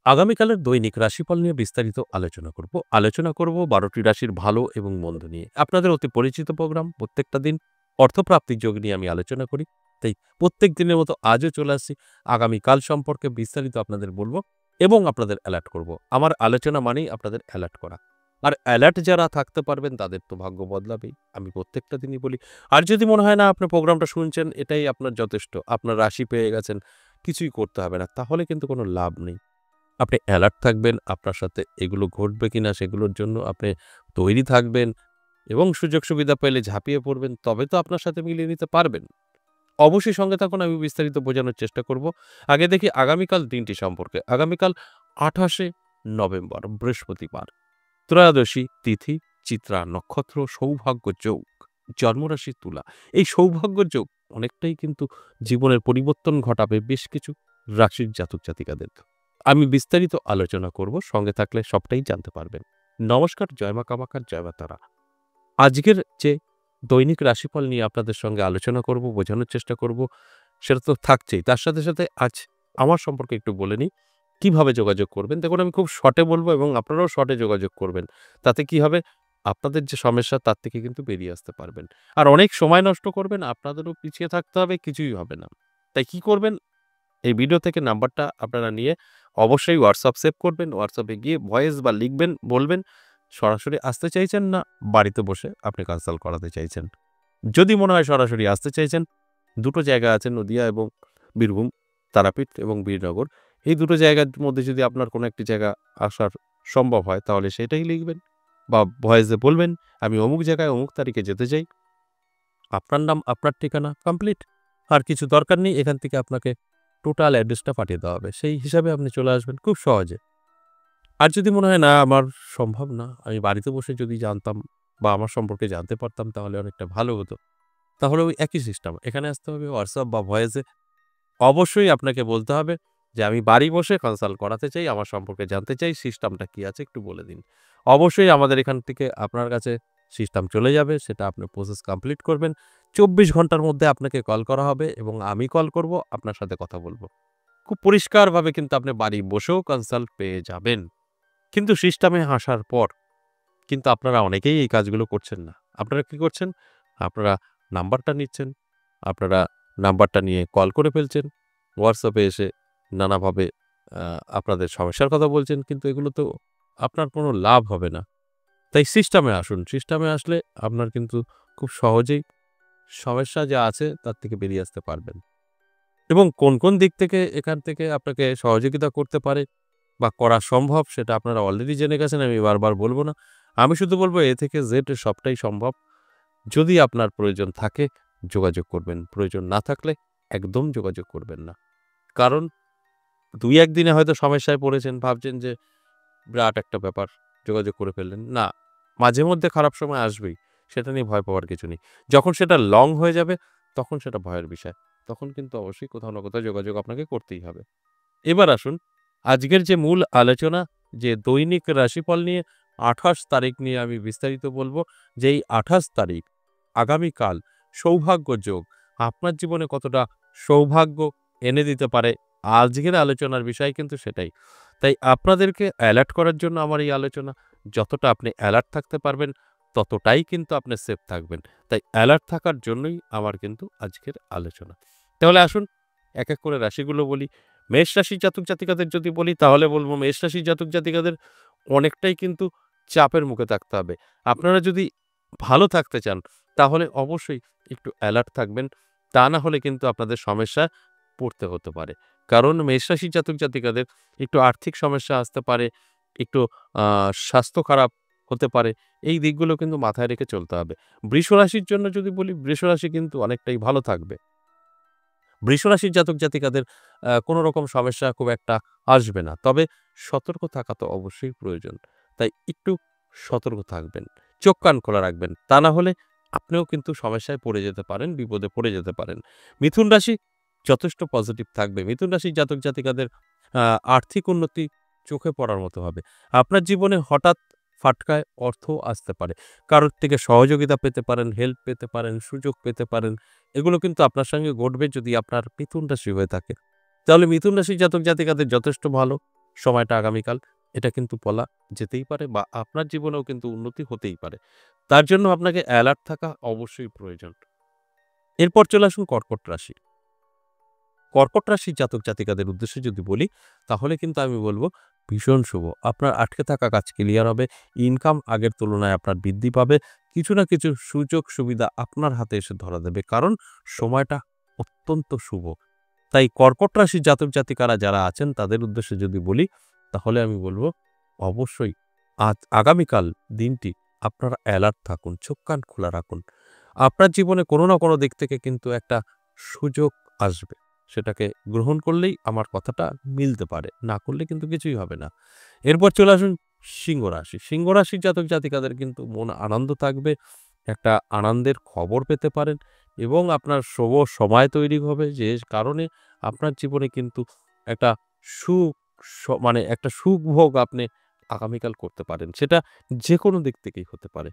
আগামীকালের দৈনিক রাশিফল নিয়ে বিস্তারিত আলোচনা করব ১২টি রাশির ভালো এবং মন্দ নিয়ে। আপনাদের অতি পরিচিত প্রোগ্রাম প্রত্যেকটা দিন অর্থপ্রাপ্তির যোগ নিয়ে আমি আলোচনা করি। তাই প্রত্যেক দিনের মতো আজও চলে আসছি আগামীকাল সম্পর্কে বিস্তারিত আপনাদের বলব এবং আপনাদের অ্যালার্ট করব। আমার আলোচনা মানেই আপনাদের অ্যালার্ট করা। আর অ্যালার্ট যারা থাকতে পারবেন তাদের তো ভাগ্য বদলাবেই। আমি প্রত্যেকটা দিনই বলি। আর যদি মনে হয় না আপনি প্রোগ্রামটা শুনছেন এটাই আপনার যথেষ্ট, আপনার রাশি পেয়ে গেছেন, কিছুই করতে হবে না, তাহলে কিন্তু কোনো লাভ নেই। আপনি অ্যালার্ট থাকবেন, আপনার সাথে এগুলো ঘটবে কিনা সেগুলোর জন্য আপনি তৈরি থাকবেন এবং সুযোগ সুবিধা পেলে ঝাঁপিয়ে পড়বেন, তবে তো আপনার সাথে মিলিয়ে নিতে পারবেন। অবশ্যই সঙ্গে থাকুন, আমি বিস্তারিত বোঝানোর চেষ্টা করব। আগে দেখি আগামীকাল দিনটি সম্পর্কে। আগামীকাল ২৮শে নভেম্বর বৃহস্পতিবার, ত্রয়োদশী তিথি, চিত্রা নক্ষত্র, সৌভাগ্য যোগ, জন্মরাশি তুলা। এই সৌভাগ্য যোগ অনেকটাই কিন্তু জীবনের পরিবর্তন ঘটাবে বেশ কিছু রাশির জাতক জাতিকাদের। আমি বিস্তারিত আলোচনা করব, সঙ্গে থাকলে সবটাই জানতে পারবেন। নমস্কার, জয় মা কামাখ্যার, জয় মা তারা। আজকের যে দৈনিক রাশিফল নিয়ে আপনাদের সঙ্গে আলোচনা করব, বোঝানোর চেষ্টা করব, সেটা তো থাকছেই। তার সাথে সাথে আজ আমার সম্পর্কে একটু বলে নিই, কিভাবে যোগাযোগ করবেন। দেখুন, আমি খুব শর্টে বলবো এবং আপনারাও শর্টে যোগাযোগ করবেন। তাতে কি হবে, আপনাদের যে সমস্যা তার থেকে কিন্তু বেরিয়ে আসতে পারবেন। আর অনেক সময় নষ্ট করবেন, আপনাদেরও পিছিয়ে থাকতে হবে, কিছুই হবে না। তাই কি করবেন, এই ভিডিও থেকে নাম্বারটা আপনারা নিয়ে অবশ্যই হোয়াটসঅ্যাপ সেভ করবেন। হোয়াটসঅ্যাপে গিয়ে ভয়েস বা লিখবেন, বলবেন সরাসরি আসতে চাইছেন না বাড়িতে বসে আপনি কনসাল্ট করাতে চাইছেন। যদি মনে হয় সরাসরি আসতে চাইছেন, দুটো জায়গা আছে, নদিয়া এবং বীরভূম, তারাপীঠ এবং বীরনগর। এই দুটো জায়গার মধ্যে যদি আপনার কোনো একটি জায়গা আসার সম্ভব হয় তাহলে সেটাই লিখবেন বা ভয়েসে বলবেন, আমি অমুক জায়গায় অমুক তারিখে যেতে চাই। আপনার নাম, আপনার ঠিকানা, কমপ্লিট। আর কিছু দরকার নেই, এখান থেকে আপনাকে টোটাল অ্যাড্রেসটা পাঠিয়ে দেওয়া হবে। সেই হিসাবে আপনি চলে আসবেন খুব সহজে। আর যদি মনে হয় না আমার সম্ভব না, আমি বাড়িতে বসে যদি জানতাম বা আমার সম্পর্কে জানতে পারতাম তাহলে অনেকটা ভালো হতো। তাহলে ওই একই সিস্টেম। এখানে আসতে হবে হোয়াটসঅ্যাপ বা ভয়েসে। অবশ্যই আপনাকে বলতে হবে যে আমি বাড়ি বসে কনসাল্ট করাতে চাই, আমার সম্পর্কে জানতে চাই, সিস্টেমটা কি আছে একটু বলে দিন। অবশ্যই আমাদের এখান থেকে আপনার কাছে সিস্টেম চলে যাবে, সেটা আপনি প্রসেস কমপ্লিট করবেন। ২৪ ঘন্টার মধ্যে আপনাকে কল করা হবে এবং আমি কল করব, আপনার সাথে কথা বলব। খুব পরিষ্কারভাবে কিন্তু আপনি বাড়ি বসেও কনসাল্ট পেয়ে যাবেন। কিন্তু সিস্টেমে আসার পর কিন্তু আপনারা অনেকেই এই কাজগুলো করছেন না। আপনারা কি করছেন? আপনারা নাম্বারটা নিচ্ছেন, আপনারা নাম্বারটা নিয়ে কল করে ফেলছেন। হোয়াটসঅ্যাপে এসে নানাভাবে আ আপনাদের সমস্যার কথা বলছেন। কিন্তু এগুলো তো আপনার কোনো লাভ হবে না। তাই সিস্টেমে আসুন। সিস্টেমে আসলে আপনার কিন্তু খুব সহজেই সমস্যা যা আছে তার থেকে বেরিয়ে আসতে পারবেন। এবং কোন দিক থেকে এখান থেকে আপনাকে সহযোগিতা করতে পারে বা করা সম্ভব সেটা আপনারা অলরেডি জেনে গেছেন, আমি বারবার বলব না। আমি শুধু বলব এ থেকে জেড সবটাই সম্ভব। যদি আপনার প্রয়োজন থাকে যোগাযোগ করবেন। প্রয়োজন না থাকলে একদম যোগাযোগ করবেন না। কারণ ২-১ দিনে হয়তো সমস্যায় পড়েছেন, ভাবছেন যে বিরাট একটা ব্যাপার, যোগাযোগ করে ফেললেন। না, মাঝে মধ্যে খারাপ সময় আসবেই। সেটা নিয়ে ভয় পাওয়ার কিছু নেই। যখন সেটা লং হয়ে যাবে তখন সেটা ভয়ের বিষয়। তখন কিন্তু অবশ্যই কোথাও না কোথাও যোগাযোগ আপনাকে করতেই হবে। এবার আসুন আজকের যে মূল আলোচনা, যে দৈনিক রাশিফল নিয়ে ২৮ তারিখ নিয়ে আমি বিস্তারিত বলব। যে এই ২৮ তারিখ আগামীকাল সৌভাগ্য যোগ আপনার জীবনে কতটা সৌভাগ্য এনে দিতে পারে, আজকের আলোচনার বিষয় কিন্তু সেটাই। তাই আপনাদেরকে অ্যালার্ট করার জন্য আমার এই আলোচনা। যতটা আপনি অ্যালার্ট থাকতে পারবেন ততটাই কিন্তু আপনি সেফ থাকবেন। তাই অ্যালার্ট থাকার জন্যই আমার কিন্তু আজকের আলোচনা। তাহলে আসুন এক এক করে রাশিগুলো বলি। মেষ রাশির জাতক জাতিকাদের যদি বলি তাহলে বলব মেষ রাশির জাতক জাতিকাদের অনেকটাই কিন্তু চাপের মুখে থাকতে হবে। আপনারা যদি ভালো থাকতে চান তাহলে অবশ্যই একটু অ্যালার্ট থাকবেন। তা না হলে কিন্তু আপনাদের সমস্যায় পড়তে হতে পারে। কারণ মেষ রাশির জাতক জাতিকাদের একটু আর্থিক সমস্যা আসতে পারে, একটু আ স্বাস্থ্য খারাপ হতে পারে। এই দিকগুলো কিন্তু মাথায় রেখে চলতে হবে। বৃষ রাশির জন্য যদি বলি, বৃষ রাশি কিন্তু অনেকটাই ভালো থাকবে। বৃষরাশির জাতক জাতিকাদের কোনো রকম সমস্যা খুব একটা আসবে না। তবে সতর্ক থাকা তো অবশ্যই প্রয়োজন। তাই একটু সতর্ক থাকবেন। চোখ কান খোলা রাখবেন। তা না হলে আপনিও কিন্তু সমস্যায় পড়ে যেতে পারেন, বিপদে পড়ে যেতে পারেন। মিথুন রাশি যথেষ্ট পজিটিভ থাকবে। মিথুন রাশির জাতক জাতিকাদের আ আর্থিক উন্নতি চোখে পড়ার মতো হবে। আপনার জীবনে হঠাৎ ফাটকায় অর্থ আসতে পারে। কারোর থেকে সহযোগিতা পেতে পারেন, হেল্প পেতে পারেন, সুযোগ পেতে পারেন। এগুলো কিন্তু আপনার সঙ্গে ঘটবে যদি আপনার মিথুন রাশি হয়ে থাকে। তাহলে মিথুন রাশির জাতক জাতিকাদের যথেষ্ট ভালো। সময়টা আগামীকাল এটা কিন্তু বলা যেতেই পারে বা আপনার জীবনেও কিন্তু উন্নতি হতেই পারে। তার জন্য আপনাকে অ্যালার্ট থাকা অবশ্যই প্রয়োজন। এরপর চলে আসুন কর্কট রাশি। কর্কট রাশির জাতক জাতিকাদের উদ্দেশ্যে যদি বলি, তাহলে কিন্তু আমি বলব ভীষণ শুভ। আপনার আটকে থাকা কাজ ক্লিয়ার হবে। ইনকাম আগের তুলনায় আপনার বৃদ্ধি পাবে। কিছু না কিছু সুযোগ সুবিধা আপনার হাতে এসে ধরা দেবে। কারণ সময়টা অত্যন্ত শুভ। তাই কর্কট রাশির জাতক জাতিকারা যারা আছেন তাদের উদ্দেশ্যে যদি বলি, তাহলে আমি বলব অবশ্যই আগামীকাল দিনটি আপনারা অ্যালার্ট থাকুন, চোখ কান খোলা রাখুন। আপনার জীবনে কোনো না কোনো দিক থেকে কিন্তু একটা সুযোগ আসবে। সেটাকে গ্রহণ করলেই আমার কথাটা মিলতে পারে। না করলে কিন্তু কিছুই হবে না। এরপর চলে আসুন সিংহ রাশি। সিংহ রাশির জাতক জাতিকাদের কিন্তু মন আনন্দ থাকবে। একটা আনন্দের খবর পেতে পারেন এবং আপনার শুভ সময় তৈরি হবে যে কারণে আপনার জীবনে কিন্তু একটা সুখ মানে একটা সুখভোগ আপনি আগামীকাল করতে পারেন। সেটা যেকোনো দিক থেকেই হতে পারে।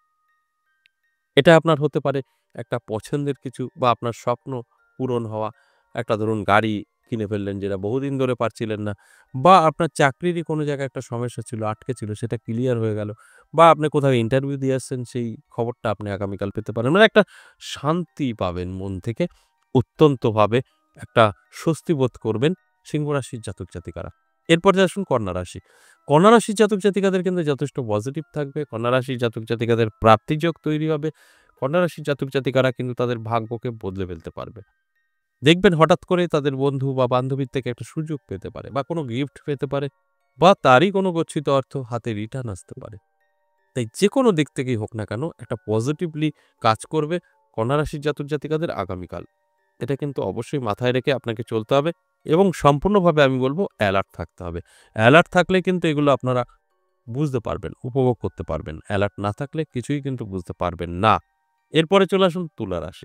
এটা আপনার হতে পারে একটা পছন্দের কিছু বা আপনার স্বপ্ন পূরণ হওয়া। একটা ধরুন গাড়ি কিনে ফেললেন যেটা বহুদিন ধরে পারছিলেন না বা আপনার চাকরিরই কোনো জায়গায় একটা সমস্যা ছিল, আটকে ছিল সেটা ক্লিয়ার হয়ে গেল বা আপনি কোথাও ইন্টারভিউ দিয়ে আসছেন সেই খবরটা আপনি আগামীকাল পেতে পারেন। মানে একটা শান্তি পাবেন মন থেকে অত্যন্তভাবে একটা স্বস্তি বোধ করবেন সিংহ রাশির জাতক জাতিকারা। এরপরে আসুন কন্যা রাশি। কন্যা রাশির জাতক জাতিকাদের কিন্তু যথেষ্ট পজিটিভ থাকবে। কন্যা রাশির জাতক জাতিকাদের প্রাপ্তিযোগ তৈরি হবে। কন্যা রাশির জাতক জাতিকারা কিন্তু তাদের ভাগ্যকে বদলে ফেলতে পারবে। দেখবেন হঠাৎ করে তাদের বন্ধু বা বান্ধবীর থেকে একটা সুযোগ পেতে পারে বা কোনো গিফট পেতে পারে বা তারই কোনো গচ্ছিত অর্থ হাতে রিটার্ন আসতে পারে। তাই যেকোনো দিক থেকেই হোক না কেন একটা পজিটিভলি কাজ করবে কন্যা রাশির জাতক জাতিকাদের আগামীকাল। এটা কিন্তু অবশ্যই মাথায় রেখে আপনাকে চলতে হবে এবং সম্পূর্ণভাবে আমি বলব অ্যালার্ট থাকতে হবে। অ্যালার্ট থাকলে কিন্তু এগুলো আপনারা বুঝতে পারবেন, উপভোগ করতে পারবেন। অ্যালার্ট না থাকলে কিছুই কিন্তু বুঝতে পারবেন না। এরপরে চলে আসুন তুলা রাশি।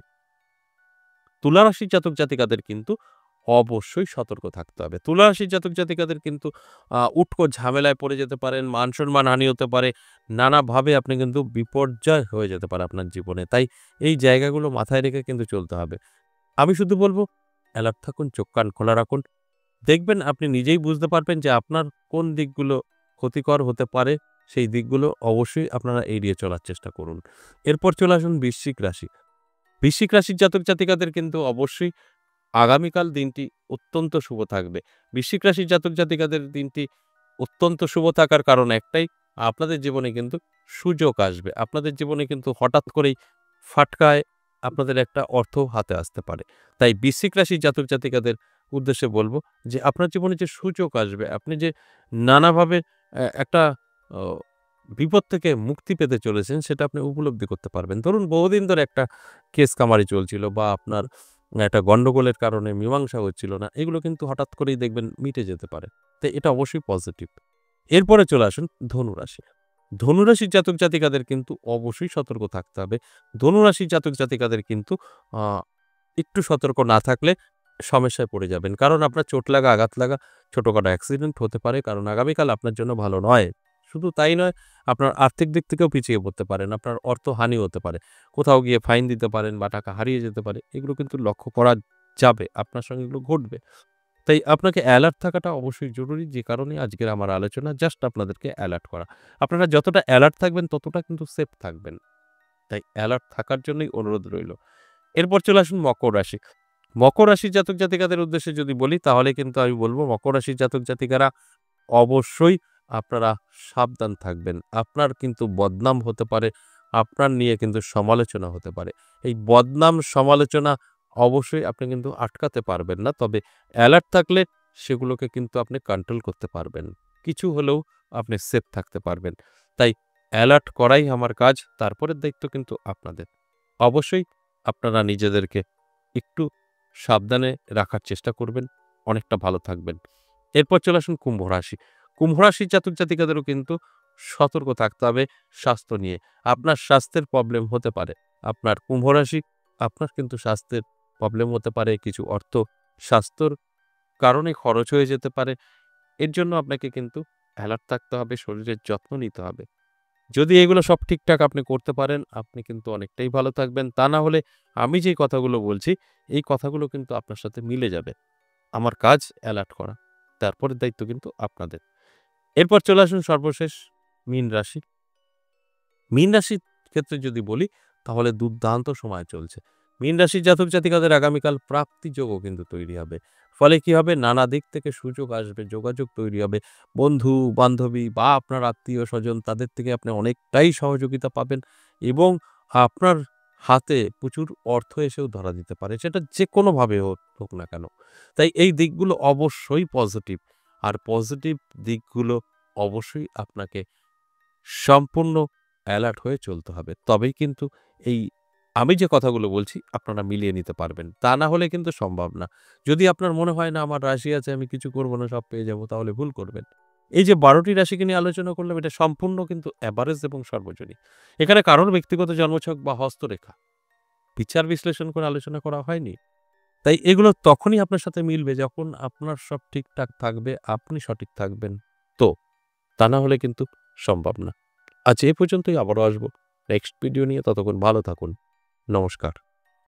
তুলা রাশির জাতক জাতিকাদের কিন্তু অবশ্যই সতর্ক থাকতে হবে। তুলা রাশির জাতক জাতিকাদের কিন্তু উটকো ঝামেলায় পড়ে যেতে পারেন, মান-সম্মান হানি হতে পারে। নানাভাবে আপনি কিন্তু বিপর্যয় হয়ে যেতে পারে আপনার জীবনে। তাই এই জায়গাগুলো মাথায় রেখে কিন্তু চলতে হবে। আমি শুধু বলব অ্যালার্ট থাকুন, চোখ কান খোলা রাখুন। দেখবেন আপনি নিজেই বুঝতে পারবেন যে আপনার কোন দিকগুলো ক্ষতিকর হতে পারে। সেই দিকগুলো অবশ্যই আপনারা এড়িয়ে চলার চেষ্টা করুন। এরপর চলে আসুন বৃশ্চিক রাশি। বৃশ্চিক রাশির জাতক জাতিকাদের কিন্তু অবশ্যই আগামীকাল দিনটি অত্যন্ত শুভ থাকবে। বৃশ্চিক রাশির জাতক জাতিকাদের দিনটি অত্যন্ত শুভ থাকার কারণ একটাই, আপনাদের জীবনে কিন্তু সুযোগ আসবে। আপনাদের জীবনে কিন্তু হঠাৎ করেই ফাটকায় আপনাদের একটা অর্থ হাতে আসতে পারে। তাই বৃশ্চিক রাশির জাতক জাতিকাদের উদ্দেশ্যে বলব যে আপনার জীবনে যে সুযোগ আসবে, আপনি যে নানাভাবে একটা অ বিপদ থেকে মুক্তি পেতে চলেছেন সেটা আপনি উপলব্ধি করতে পারবেন। ধরুন বহুদিন ধরে একটা কেস কামারি চলছিল বা আপনার একটা গন্ডগোলের কারণে মীমাংসা হচ্ছিল না। এগুলো কিন্তু হঠাৎ করেই দেখবেন মিটে যেতে পারে। তো এটা অবশ্যই পজিটিভ। এরপরে চলে আসুন ধনুরাশি। ধনুরাশির জাতক জাতিকাদের কিন্তু অবশ্যই সতর্ক থাকতে হবে। ধনুরাশির জাতক জাতিকাদের কিন্তু আ একটু সতর্ক না থাকলে সমস্যায় পড়ে যাবেন। কারণ আপনার চোট লাগা, আঘাত লাগা, ছোটখাটো অ্যাক্সিডেন্ট হতে পারে। কারণ আগামীকাল আপনার জন্য ভালো নয়। শুধু তাই নয়, আপনার আর্থিক দিক থেকেও পিছিয়ে পড়তে পারেন। আপনার অর্থহানি হতে পারে। কোথাও গিয়ে ফাইন দিতে পারেন বা টাকা হারিয়ে যেতে পারে। এগুলো কিন্তু লক্ষ্য করা যাবে। আপনার সঙ্গে এগুলো ঘটবে। তাই আপনাকে অ্যালার্ট থাকাটা অবশ্যই জরুরি। যে কারণে আজকের আমার আলোচনা জাস্ট আপনাদেরকে অ্যালার্ট করা। আপনারা যতটা অ্যালার্ট থাকবেন ততটা কিন্তু সেফ থাকবেন। তাই অ্যালার্ট থাকার জন্যই অনুরোধ রইল। এরপর চলে আসুন মকর রাশি। মকর রাশির জাতক জাতিকাদের উদ্দেশ্যে যদি বলি তাহলে কিন্তু আমি বলব মকর রাশির জাতক জাতিকারা অবশ্যই আপনারা সাবধান থাকবেন। আপনার কিন্তু বদনাম হতে পারে। আপনার নিয়ে কিন্তু সমালোচনা হতে পারে। এই বদনাম সমালোচনা অবশ্যই আপনি কিন্তু আটকাতে পারবেন না। তবে অ্যালার্ট থাকলে সেগুলোকে কিন্তু আপনি কন্ট্রোল করতে পারবেন। কিছু হলেও আপনি সেফ থাকতে পারবেন। তাই অ্যালার্ট করাই আমার কাজ। তারপরের দায়িত্ব কিন্তু আপনাদের। অবশ্যই আপনারা নিজেদেরকে একটু সাবধানে রাখার চেষ্টা করবেন। অনেকটা ভালো থাকবেন। এরপর চলে আসুন কুম্ভ রাশি। কুম্ভ রাশির জাতক জাতিকাদেরও কিন্তু সতর্ক থাকতে হবে স্বাস্থ্য নিয়ে। আপনার স্বাস্থ্যের প্রবলেম হতে পারে। আপনার কুম্ভ রাশি, আপনার কিন্তু স্বাস্থ্যের প্রবলেম হতে পারে। কিছু অর্থ স্বাস্থ্যর কারণে খরচ হয়ে যেতে পারে। এর জন্য আপনাকে কিন্তু অ্যালার্ট থাকতে হবে, শরীরের যত্ন নিতে হবে। যদি এগুলো সব ঠিকঠাক আপনি করতে পারেন, আপনি কিন্তু অনেকটাই ভালো থাকবেন। তা না হলে আমি যেই কথাগুলো বলছি, এই কথাগুলো কিন্তু আপনার সাথে মিলে যাবে। আমার কাজ অ্যালার্ট করা। তারপরের দায়িত্ব কিন্তু আপনাদের। এরপর চলে আসুন সর্বশেষ মীন রাশি। মীন রাশির ক্ষেত্রে যদি বলি তাহলে দুর্দান্ত সময় চলছে। মীন রাশির জাতক জাতিকাদের আগামীকাল প্রাপ্তিযোগও কিন্তু তৈরি হবে। ফলে কি হবে? নানা দিক থেকে সুযোগ আসবে, যোগাযোগ তৈরি হবে। বন্ধু-বান্ধবী বা আপনার আত্মীয়-স্বজন তাদের থেকে আপনি অনেকটাই সহযোগিতা পাবেন এবং আপনার হাতে প্রচুর অর্থ এসেও ধরা দিতে পারে। সেটা যেকোনোভাবে হোক না কেন। তাই এই দিকগুলো অবশ্যই পজিটিভ। আর পজিটিভ দিকগুলো অবশ্যই আপনাকে সম্পূর্ণ অ্যালার্ট হয়ে চলতে হবে। তবেই কিন্তু এই আমি যে কথাগুলো বলছি আপনারা মিলিয়ে নিতে পারবেন। তা না হলে কিন্তু সম্ভব না। যদি আপনার মনে হয় না আমার রাশি আছে আমি কিছু করব না সব পেয়ে যাব তাহলে ভুল করবেন। এই যে ১২ টি রাশিকে নিয়ে আলোচনা করলাম এটা সম্পূর্ণ কিন্তু এভারেজ এবং সর্বজনীন। এখানে কারোর ব্যক্তিগত জন্মছক বা হস্তরেখা বিচার বিশ্লেষণ করে আলোচনা করা হয়নি। তাই এগুলো তখনই আপনার সাথে মিলবে যখন আপনার সব ঠিকঠাক থাকবে, আপনি সঠিক থাকবেন। তো তা না হলে কিন্তু সম্ভব না। আজ এ পর্যন্তই আবারও আসবো নেক্সট ভিডিও নিয়ে। ততক্ষণ ভালো থাকুন। নমস্কার।